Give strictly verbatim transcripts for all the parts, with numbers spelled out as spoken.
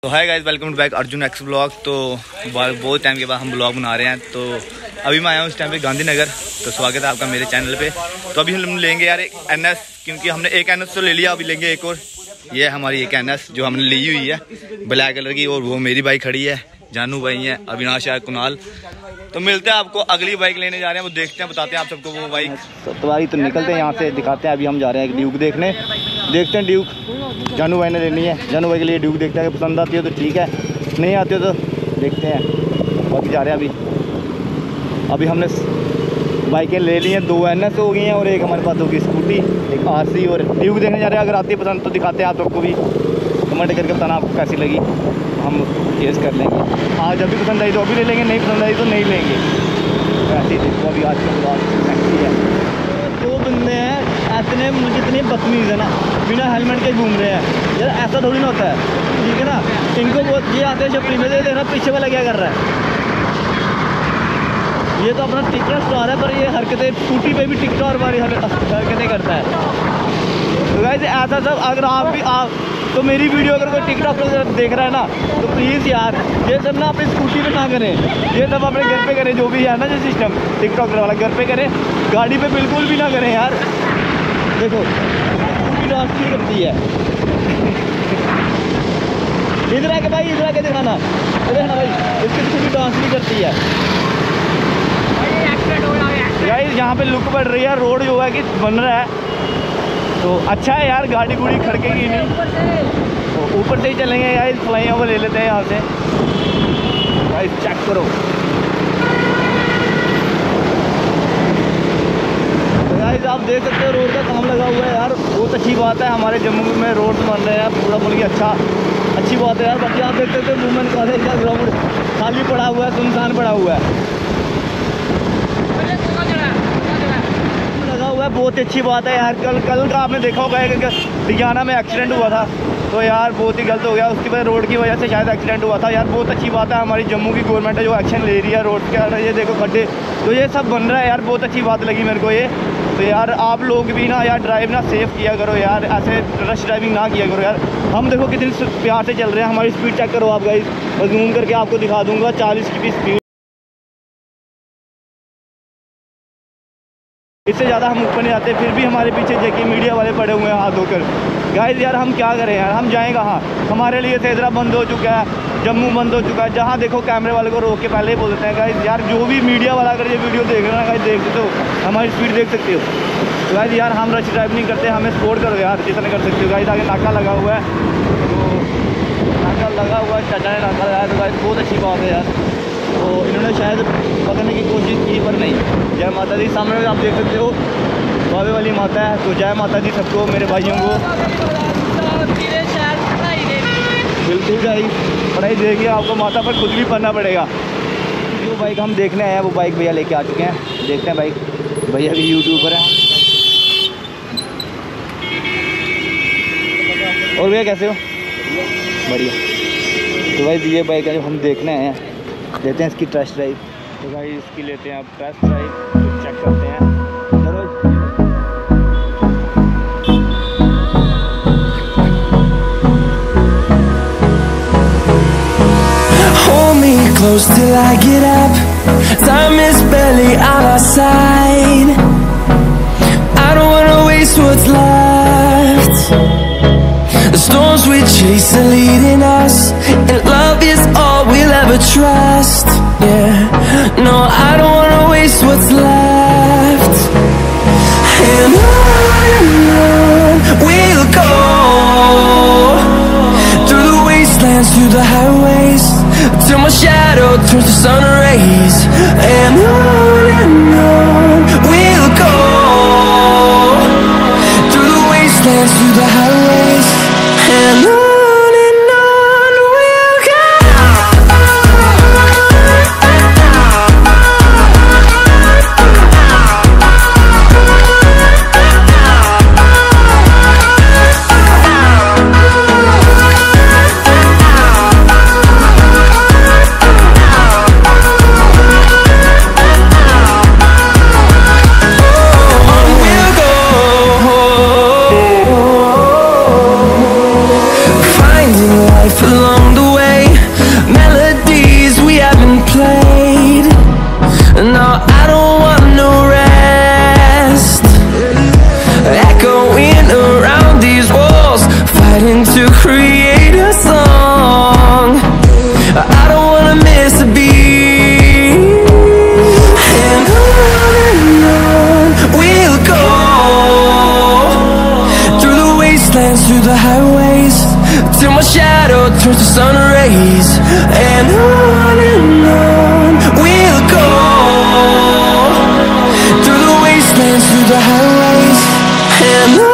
तो hi guys, welcome back Arjun X blog. तो बहुत टाइम के बाद हम ब्लॉग बना रहे हैं। तो अभी मैं आया हूँ इस टाइम पे गांधीनगर। तो स्वागत है आपका मेरे चैनल पे। तो अभी हम लेंगे यार एक एन एस, क्योंकि हमने एक एन एस तो ले लिया, अभी लेंगे एक और। ये है हमारी एक एन एस जो हमने ली हुई है ब्लैक कलर की, और वो मेरी बाइक खड़ी है, जानू भाई है, अविनाश है, कुणाल। तो मिलते हैं आपको, अगली बाइक लेने जा रहे हैं, वो देखते हैं, बताते हैं आप सबको वो बाइक। सवारी तो निकलते हैं यहाँ से, दिखाते हैं। अभी हम जा रहे हैं ड्यूक देखने, देखते हैं ड्यूक जानू भाई ने लेनी है। जानू भाई के लिए ड्यूक देखते हैं, पसंद आती है तो ठीक है, नहीं आती हो तो देखते हैं। बाकी जा रहे हैं अभी। अभी हमने बाइकें ले ली हैं, दो एन एस हो गई हैं और एक हमारे पास होगी स्कूटी, एक आर सी। और ड्यूक देखने जा रहे हैं, अगर आती है पसंद तो दिखाते हैं आप सबको भी। कमेंट करके बताना आपको कैसी लगी, हम केस कर लेंगे। आज जब भी पसंद आई तो अभी ले लेंगे, नहीं पसंद आई तो नहीं लेंगे। ऐसे ही देखो अभी आज के बाद टैक्सी है। दो बंदे हैं इतने जितने बदतमीज़ है ना, बिना हेलमेट के घूम रहे हैं यार, ऐसा थोड़ी ना होता है, ठीक है ना। इनको बहुत ये आते हैं जब प्रीमियर दे देना, पीछे वाला क्या कर रहा है। ये तो अपना टिकटॉक स्टार है, पर ये हरकतें स्कूटी पे भी टिकटॉक वाली हरकतें करता है। तो गाइस ऐसा सब अगर आप भी आप तो मेरी वीडियो अगर कोई टिकटॉक पर देख रहा है ना, तो प्लीज़ यार ये सब ना अपनी स्कूटी पे ना करें, ये सब अपने घर पे करें। जो भी है ना जो सिस्टम टिकटॉक वाला घर पे करें, गाड़ी पे बिल्कुल भी ना करें यार। देखो स्कूटी डांस क्यों करती है, इधर आके भाई, इधर आके दिखाना, देखना भाई इसकी स्कूटी डांस नहीं करती है। गाइस यहाँ पे लुक बढ़ रही है, रोड जो है कि बन रहा है तो अच्छा है यार, गाड़ी गुड़ी खड़केगी नहीं। तो ऊपर से ही चलेंगे यार, फ्लाई ओवर ले लेते हैं यहाँ से। गाइस चेक करो, तो गाइस आप देख सकते हो रोड का काम लगा हुआ है यार, बहुत अच्छी बात है। हमारे जम्मू में रोड बन रहे हैं पूरा मुल्क, अच्छा अच्छी बात है यार। बाकी आप देख सकते हो वुमेन कॉलेज का ग्राउंड खाली पड़ा हुआ है, सुनसान पड़ा हुआ है, हुआ है। बहुत अच्छी बात है यार। कल कल का आपने देखा होगा कि डियाना में एक्सीडेंट हुआ था, तो यार बहुत ही गलत हो गया, उसकी वजह रोड की वजह से शायद एक्सीडेंट हुआ था यार। बहुत अच्छी बात है हमारी जम्मू की गवर्नमेंट है जो एक्शन ले रही है रोड के। ये देखो खड्डे, तो ये सब बन रहा है यार, बहुत अच्छी बात लगी मेरे को ये। तो यार आप लोग भी ना यार ड्राइव ना सेफ किया करो यार, ऐसे रश ड्राइविंग ना किया करो यार। हम देखो कितनी प्यार से चल रहे हैं, हमारी स्पीड चेक करो आप गाइस, मैं जूम करके आपको दिखा दूँगा, चालीस की भी स्पीड, इससे ज़्यादा हम ऊपर नहीं आते। फिर भी हमारे पीछे जेके मीडिया वाले पड़े हुए हैं हाथ धोकर। गाइस यार हम क्या करें यार, हम जाएं कहाँ। हमारे लिए सेजरा बंद हो चुका है, जम्मू बंद हो चुका है, जहाँ देखो कैमरे वाले को रोक के पहले ही बोल देते हैं। गाइस यार जो भी मीडिया वाला अगर ये वीडियो देख रहे हैं गाइस, देख सकते हो हमारी स्पीड देख सकते हो। तो गाइस यार हम रश ड्राइव नहीं करते, हमें सपोर्ट करो यार जितना कर सकते हो। गाइस आगे नाका लगा हुआ है, तो नाका लगा हुआ है, चाचा ने नाका लगाया, तो गाइस बहुत अच्छी बात है यार। तो इन्होंने शायद पकड़ने की कोशिश की पर नहीं। जय माता दी, सामने आप देख सकते हो बाबे वाली माता है। तो जय माता दी सबको, मेरे भाइयों को। बिल्कुल गाइस पढ़ाई देगी आपको, माता पर खुद भी पढ़ना पड़ेगा। जो बाइक हम देखने आए हैं वो बाइक भैया लेके आ चुके हैं, देखते हैं बाइक। भैया भी यूट्यूबर हैं। और भैया कैसे हो? बढ़िया। तो भाई ये बाइक है जो हम देखने आए हैं, लेते हैं इसकी टेस्ट ड्राइव। तो भाई इसकी लेते हैं आप टेस्ट ड्राइव, तो चेक करते हैं। Hold me close till I get up. Time is barely on our side. I don't wanna waste what's left. The storms we chase are leading us, and love is all we'll ever trust. Yeah, no, I don't wanna waste what's left. And on and on we'll go, through the wastelands, through the highways, till my shadow turns to sun rays. And on and on we'll go, through the wastelands, through the highways, and on. Oh wastelands, through the highways, till my shadow turns to sun rays. And on and on we'll go, through the wastelands, through the highways, and on.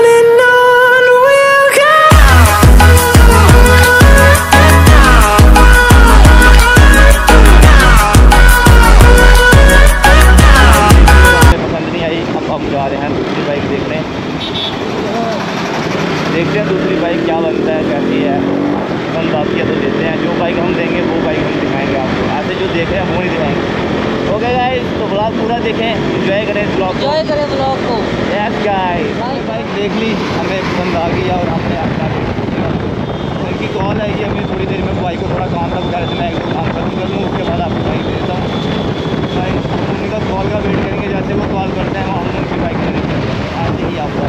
देखते हैं दूसरी bike क्या बनता है, कैसी है, हम बात किया तो देते हैं। जो बाइक हम देंगे वो बाइक हम दिखाएंगे आपको, ऐसे जो देखे हैं वो नहीं दिखाएंगे। ओके गाइस, तो ब्लॉग पूरा देखें, एंजॉय करें इस ब्लॉग को, एंजॉय करें ब्लॉग को। यस गाइस, बाइक देख ली, हमें पसंद आ गई और हमने अपना उनकी कॉल है कि हमें थोड़ी देर में बाइक को थोड़ा काम था, बता रहे थे मैं एक दो काम खत्म कर लूँ, उसके बाद आपको बाइक देता हूँ। बाइक उनका कॉल का वेट करेंगे, जैसे वो कॉल करते हैं हम उनकी बाइक लेने चलेंगे। ऐसे ही आपको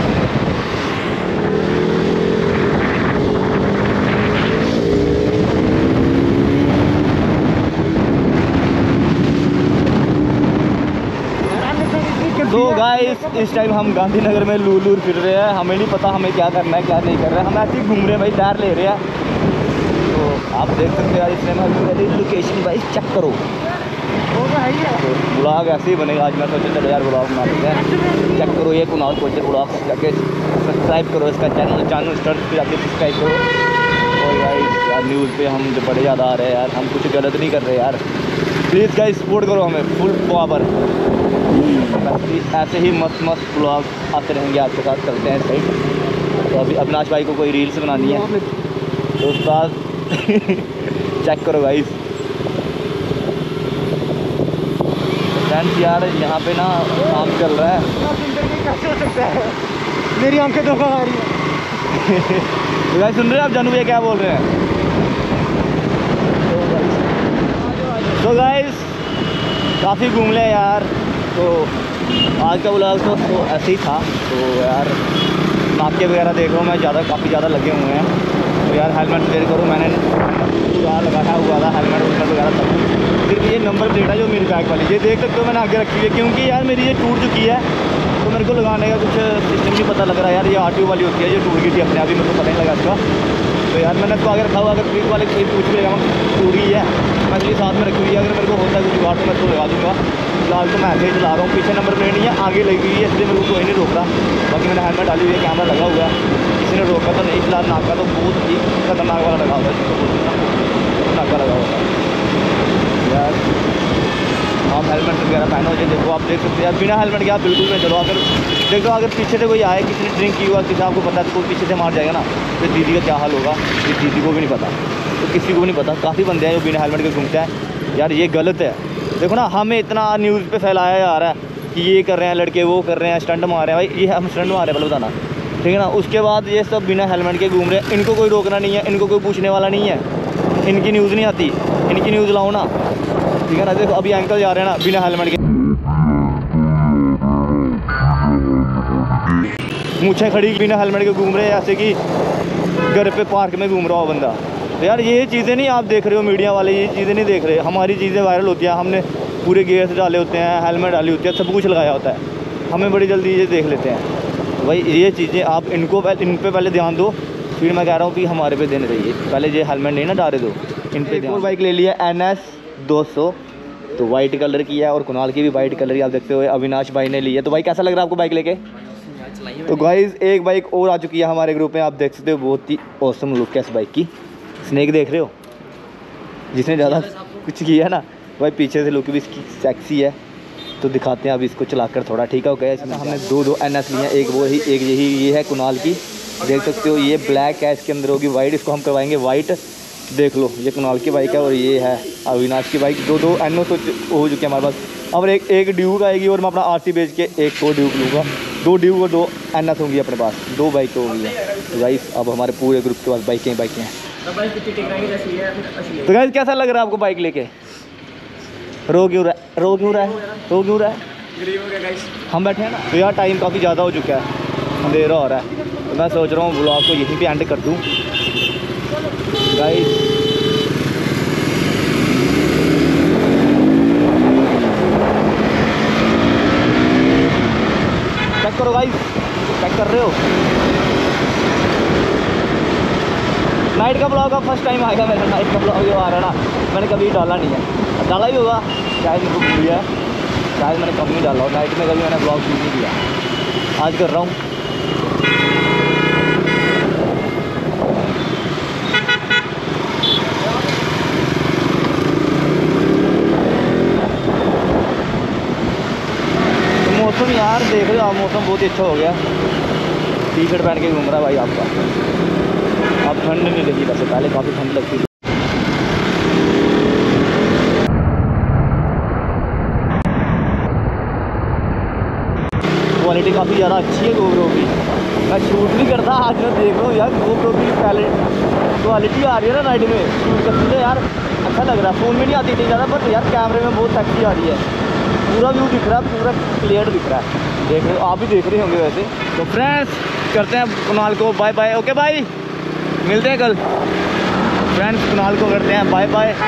तो गाइस, इस टाइम हम गांधीनगर में लूर लूर फिर रहे हैं, हमें नहीं पता हमें क्या करना है क्या नहीं कर रहे हैं, हम ऐसे ही घूम रहे हैं भाई, टायर ले रहे हैं। तो आप देख सकते हैं यार, इसमें हमारी लोकेशन भाई चेक करो, तो ब्लॉग ऐसे ही बनेगा। आज मैं सोचा चलो यार ब्लॉग बना लेते हैं, चेक करो ये कुनाल कोचर ब्लॉग, जाके सब्सक्राइब करो इसका चैनल, चैनल स्टार्ट पे जाके सब्सक्राइब करो। और गाइस यार न्यूज़ पे हम जो बड़े ज़्यादा आ रहे हैं यार, हम कुछ गलत नहीं कर रहे यार, प्लीज़ गाइस सपोर्ट करो हमें फुल पावर। ऐसे ही मस्त मस्त ब्लॉग आते रहेंगे आपके साथ, करते हैं सही। तो अभी अविनाश भाई को कोई रील्स बनानी है तो उस्ताद चेक करो गाइस। फ्रेंड्स यार यहाँ पे ना काम चल रहा है, कैसे हो सकता है, मेरी आंखें धोखा खा रही है। तो गाइस सुन रहे हैं आप, जानू भैया क्या बोल रहे हैं। तो गाइस काफ़ी घूम ले यार, तो आज का ब्लॉग तो, तो ऐसे ही था। तो यार नाके वगैरह देख रहा हूँ मैं, ज़्यादा काफ़ी ज़्यादा लगे हुए हैं। तो यार हेलमेट क्लियर करो, मैंने पूरा लगाया हुआ था हेलमेट वेलमेट वगैरह सब कुछ। फिर ये नंबर प्लेट है जो मेरी बैग वाली, ये देख सकते हो मैंने आगे रखी हुई है, क्योंकि यार मेरी ये टूट चुकी है, तो मेरे को लगाने का कुछ सिस्टम नहीं पता लग रहा यार। ये आर टी ओ वाली होती है, ये टूट गई थी अपने आप ही, मेरे को पता नहीं लगा इसका। तो यार मैंने इसको आगे रखा हुआ, अगर पुलिस वाले कोई पूछ लेगा टूट गई है, मैं इसलिए साथ में रखी हुई है, अगर मेरे को होता है कुछ जुगाड़ तो मैं इसको लगा दूँगा। फिलहाल तो मैं ऐसे ही चला रहा हूँ, पीछे नंबर प्लेट नहीं है, आगे लगी हुई है, इसलिए मेरे को कोई नहीं रोक रहा। बाकी मैंने हेलमेट डाली हुई है, कैमरा लगा हुआ है, किसी ने रोका तो नहीं। फिलहाल नाका तो बहुत ही खतरनाक वाला लगा हुआ है, नाका लगा हुआ है यार। आप हेलमेट वगैरह पहनो, जो देखो आप देख सकते हैं यार, बिना हेलमेट के आप बिल्कुल नहीं चलो। अगर देखो अगर पीछे से कोई आए, किसी ने ड्रिंक की हुआ, किसी आपको पता है कोई पीछे से मार जाएगा ना, तो दीदी का क्या हाल होगा, ये दीदी को भी नहीं पता, तो किसी को भी नहीं पता। काफ़ी बंदे हैं जो बिना हेलमेट के घूमते हैं यार, ये गलत है। देखो ना, हमें इतना न्यूज़ पे फैलाया जा रहा है कि ये कर रहे हैं लड़के, वो कर रहे हैं, स्टंट मार रहे हैं। भाई ये हम स्टंट मार रहे हैं पहले बताना, ठीक है ना। उसके बाद ये सब बिना हेलमेट के घूम रहे हैं, इनको कोई रोकना नहीं है, इनको कोई पूछने वाला नहीं है, इनकी न्यूज़ नहीं आती, इनकी न्यूज़ लाओ ना, ठीक है ना। देखो अभी अंकल जा रहे हैं ना बिना हेलमेट के, मूछें खड़ी बिना हेलमेट के घूम रहे हैं, ऐसे कि घर पे पार्क में घूम रहा हो बंदा। तो यार ये चीज़ें नहीं आप देख रहे हो, मीडिया वाले ये चीज़ें नहीं देख रहे। हमारी चीज़ें वायरल होती हैं, हमने पूरे गेयर्स डाले होते हैं, हेलमेट डाली होती है, सब कुछ लगाया होता है, हमें बड़ी जल्दी ये देख लेते हैं। तो भाई ये चीज़ें आप इनको पहले इन पे पहले ध्यान दो, फिर मैं कह रहा हूँ कि हमारे पे देने रहिए। पहले ये हेलमेट नहीं ना डाले दो, इन पे ध्यान। बाइक ले लिया एन एस दो सौ, तो वाइट कलर की है, और कुनाल की भी वाइट कलर की आप देखते हुए अविनाश भाई ने ली है। तो भाई कैसा लग रहा है आपको बाइक लेके? तो गाइस एक बाइक और आ चुकी है हमारे ग्रुप में, आप देख सकते हो, बहुत ही औसम लुक है इस बाइक की। स्नेक देख रहे हो, जिसने ज़्यादा कुछ किया है ना भाई, पीछे से लुक भी इसकी सेक्सी है। तो दिखाते हैं अब इसको चलाकर थोड़ा, ठीक है। ओके इसमें हमने दो दो एन एस लिए हैं, एक वो ही एक यही ये है कुनाल की, देख सकते हो। ये ब्लैक है, इसके अंदर होगी वाइट, इसको हम करवाएंगे वाइट। देख लो ये कुनाल की बाइक है और ये है अविनाश की बाइक। दो दो एन ओ तो हो चुके हैं हमारे पास, अब एक एक ड्यूक आएगी और मैं अपना आर सी बेच के एक और ड्यूक लूँगा। दो ड्यूक और दो एन एस होंगी अपने पास, दो बाइक तो होंगी। तो गाइस अब हमारे पूरे ग्रुप के पास बाइकें ही बाइकें हैं। तो गाइस कैसा लग रहा है आपको बाइक लेके? रो क्यों रहा है, रो क्यों रहा है, रो क्यों रहा है? हम बैठे हैं ना। तो यार टाइम काफ़ी ज़्यादा हो चुका है, अंधेरा हो रहा है, तो मैं सोच रहा हूँ ब्लॉग को यहीं पे एंड कर दूँ गाइस। चेक करो गाइस, चेक कर रहे हो, नाइट का ब्लॉग अब फर्स्ट टाइम आएगा मेरा, नाइट का ब्लॉग जो आ रहा है ना, मैंने कभी डाला नहीं है, डाला भी होगा शायद इनको भूल है, शायद मैंने कभी नहीं डाला हो, नाइट में कभी मैंने ब्लॉग शूट नहीं किया, आज कर रहा हूँ। तो मौसम यार देख रहे हो आप, मौसम बहुत ही अच्छा हो गया, टी शर्ट पहन के घूम रहा है भाई आपका। अब ठंड नहीं लगी, वैसे पहले काफ़ी ठंड लगती थी। क्वालिटी काफ़ी ज़्यादा अच्छी है गोप्रो की, मैं शूट नहीं करता, आज मैं देख रहा हूँ यार गोप्रो की पहले क्वालिटी आ रही है ना नाइट में शूट करते थे यार, अच्छा लग रहा है। फ़ोन में नहीं आती थी ज़्यादा, बट यार कैमरे में बहुत अच्छी आ रही है, पूरा व्यू दिख रहा है, पूरा क्लियर दिख रहा है, देख रहे हो आप भी देख रहे होंगे वैसे। तो फ्रेंड्स करते हैं कुणाल को बाय बाय, ओके बाय, मिलते हैं कल। फ्रेंड्स कुणाल को करते हैं बाय बाय,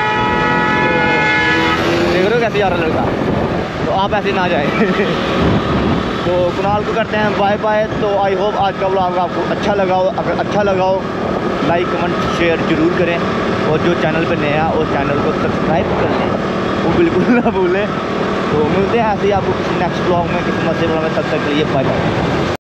देख रहे हो कैसे जा रहा लड़का, तो आप ऐसे ना जाए। तो कुणाल को करते हैं बाय बाय। तो आई होप आज का व्लॉग आपको अच्छा लगा हो, अगर अच्छा लगा हो लाइक कमेंट शेयर ज़रूर करें, और जो चैनल पे नया उस चैनल को सब्सक्राइब कर लें, वो बिल्कुल ना भूलें। तो मिलते हैं ऐसे ही आपको किसी नेक्स्ट ब्लॉग में, किसी मजे ब्लॉग में, तब तक के लिए बाय बाय।